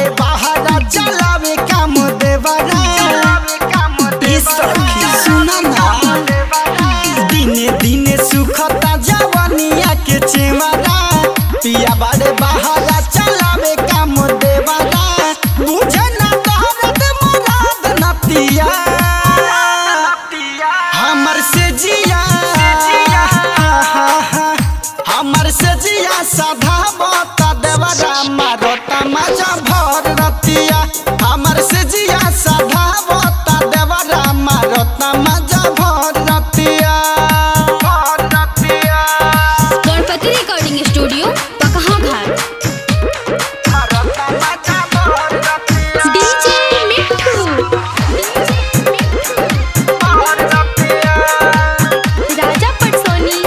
बाड़े बाहरा चलावे काम देवरा सुना ना दिने दिने सुखता जवानिया के चेवरा पिया बाड़े बाहरा चलावे काम देवरा बुझे ना दर्द मराद न पिया हमर से जिया हमर से जिया साधा बता देवरा मारता मजा भर रतिया हमर से जिया साधा बता देवरा मारता मजा भर रतिया गणपति रिकॉर्डिंग स्टूडियो पकहा घाट डीजे मिठू राजा पटसोनी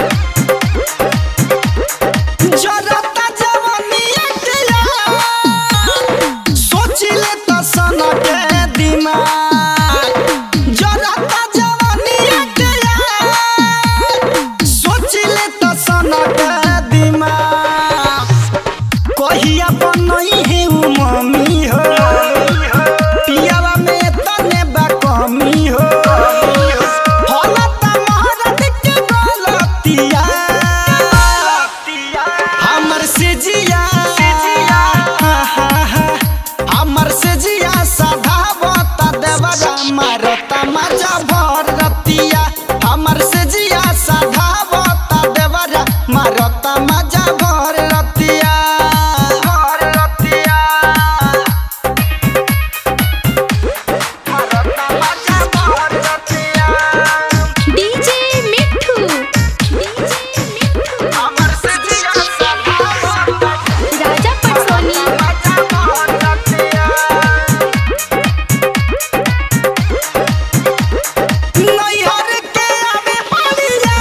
जरता जवानिया के सोचिले त सना के दिमाग जरता जवानिया के सोचिले त सना के दिमाग कहिया बनई है उ मम्मी हो पियावा में तने बा कमी हो हलता महारत के गलतिया हमर से जिया हमर से जिया साधा बता देवरा मारता मजा भर रतिया हमर से जिया साधा बता देवरा मारता मजा भर रतिया डीजे मिठू हमर से जिया साधा बता राजा पटसोनी नैहर के आवे पड़िया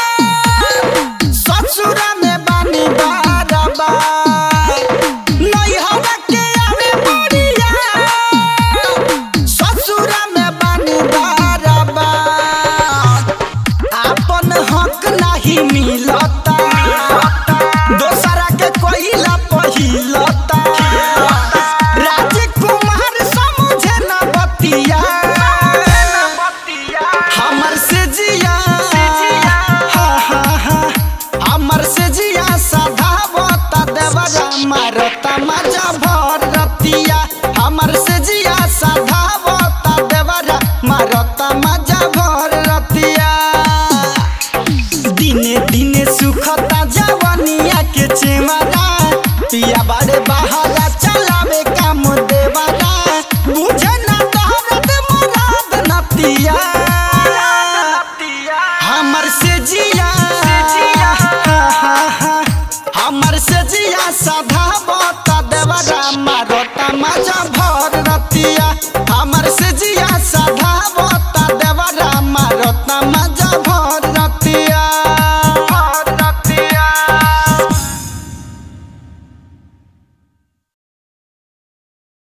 ससुरा में बानी बारबा नैहर के आवे पड़िया ससुरा में बानी बारबा अपन हक नहीं मिलता दोसरा के कोइला पहिलता राजकुमार समझे न बतिया हमर से जिया हमर से जिया साधा बता देवरा मारता मजा भर रतिया हमर से जिया साधा बता देवरा मारता मजा भर रतिया दिने दिने सुखता जवानिया के चेवरा पिया बाड़े बाहरा चलावे काम देवरा बुझे ना दर्द मराद न पिया हमर से जिया हमर से जिया साधा बता देवरा मारता मजा भर